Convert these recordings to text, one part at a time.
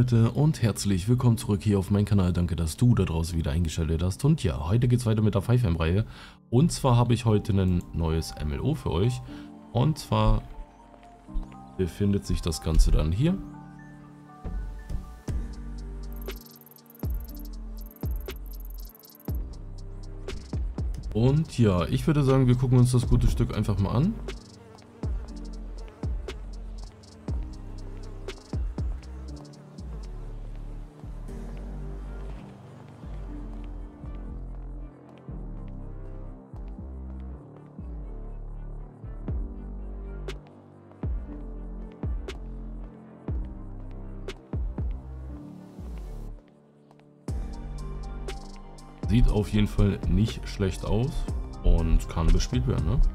Leute und herzlich willkommen zurück hier auf meinem Kanal. Danke, dass du da draußen wieder eingeschaltet hast. Und ja, heute geht es weiter mit der 5M-Reihe. Und zwar habe ich heute ein neues MLO für euch. Und zwar befindet sich das Ganze dann hier. Und ja, ich würde sagen, wir gucken uns das gute Stück einfach mal an. Sieht auf jeden Fall nicht schlecht aus und kann bespielt werden, ne?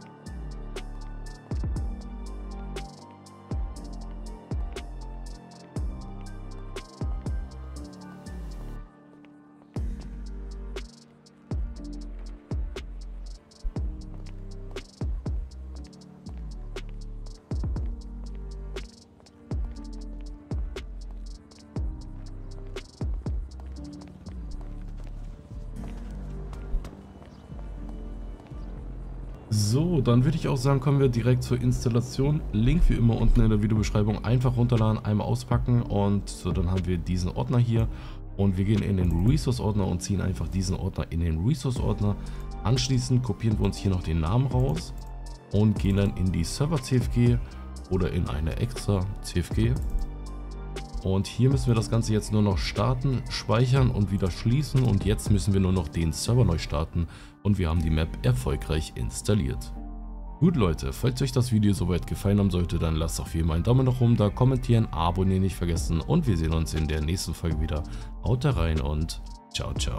So, dann würde ich auch sagen, kommen wir direkt zur Installation. Link wie immer unten in der Videobeschreibung. Einfach runterladen, einmal auspacken und so, dann haben wir diesen Ordner hier. Und wir gehen in den Resource-Ordner und ziehen einfach diesen Ordner in den Resource-Ordner. Anschließend kopieren wir uns hier noch den Namen raus und gehen dann in die Server-CFG oder in eine extra CFG. Und hier müssen wir das Ganze jetzt nur noch starten, speichern und wieder schließen. Und jetzt müssen wir nur noch den Server neu starten und wir haben die Map erfolgreich installiert. Gut Leute, falls euch das Video soweit gefallen haben sollte, dann lasst auf jeden Fall einen Daumen nach oben da, kommentieren, abonnieren nicht vergessen und wir sehen uns in der nächsten Folge wieder. Haut rein und ciao, ciao.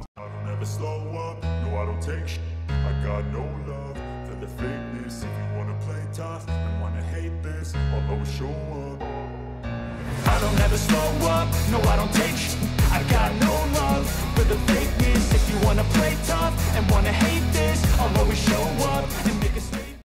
I don't ever slow up, no I don't take sh**. I got no love for the fakeness. If you wanna play tough and wanna hate this, I'll always show up.